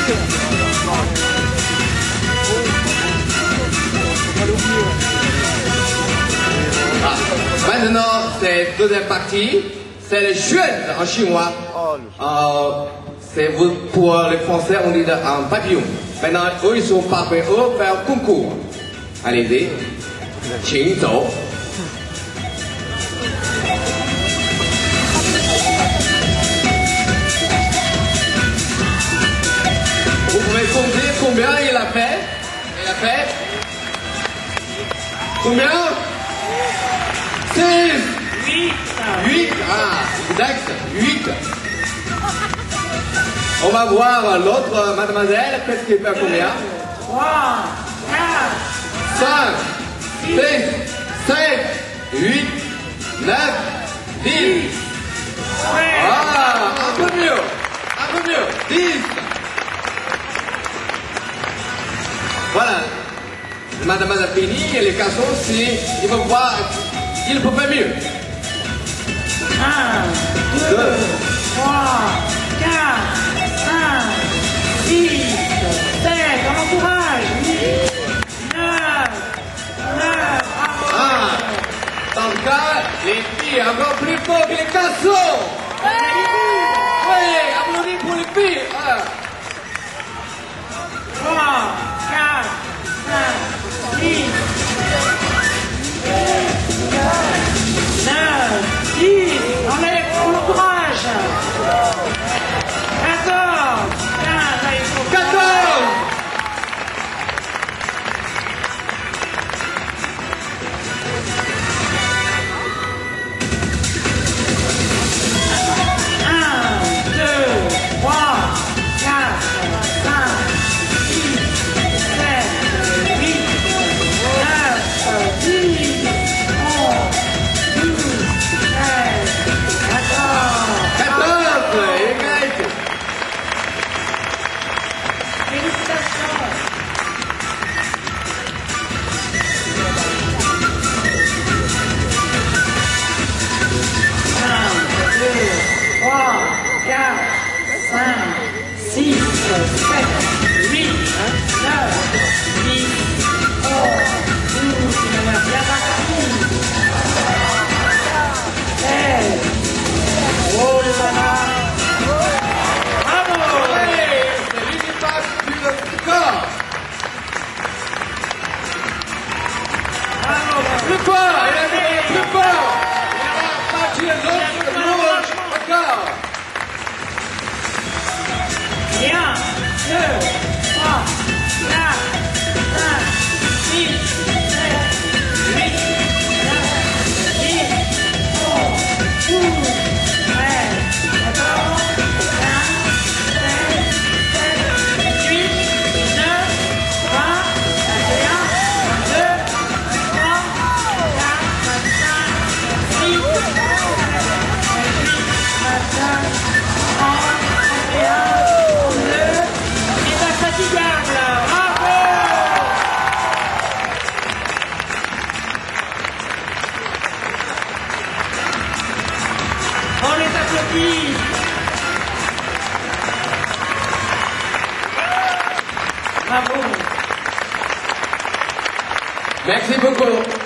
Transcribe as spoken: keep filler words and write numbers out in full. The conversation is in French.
Ah. Maintenant, c'est deuxième partie. C'est le chouette en chinois. Euh, c'est pour les Français, on dit en papillon. Maintenant, eux, ils sont parfaits. Eux, faire concours. Allez-y. Ching Zhou. Vous pouvez compter combien il a fait? Il a fait combien? six. huit. huit. Ah, exact. huit. On va voir l'autre mademoiselle. Qu'est-ce qu'il fait combien? trois, quatre, cinq, six, sept, huit, neuf, dix. Ah, un peu mieux. Un peu mieux. dix. Voilà. Madame a fini et les garçons, si ils vont voir, ils peuvent faire mieux. un, deux, trois, quatre, cinq, six, sept, on encourage, huit, neuf, neuf, Ah, dans le cas, les filles encore plus fort que les garçons. Oui, applaudis pour les filles. Ah. trois, quatre, cinq, six, neuf, dix, on est on encourage. quatorze, quinze, allez, il faut quatorze. un, deux, trois, quatre, cinq, six, sept, huit, neuf, dix, onze, douze, treize, quatorze. quatorze. Égalité. Félicitations. un, deux, trois, quatre, cinq, six, sept, huit, neuf, dix, onze, douze, bien parti. seize. Oh les bananes. Bravo. Allez, c'est lui qui passe sur le score. Bravo. Plus fort, il a fait plus fort. Il va partir l'autre rouge encore. un, deux, trois, quatre, cinq, six, sept, huit, neuf, dix, onze, douze, treize, quatorze, quinze, seize, dix-sept, dix-huit, dix-neuf, vingt, vingt et un, vingt-deux, vingt-trois, vingt-quatre, vingt-cinq, vingt-six, vingt-sept, vingt-huit, vingt-neuf, trente, trente et un. Infatigable, bravo! On les applaudit! Bravo! Merci beaucoup.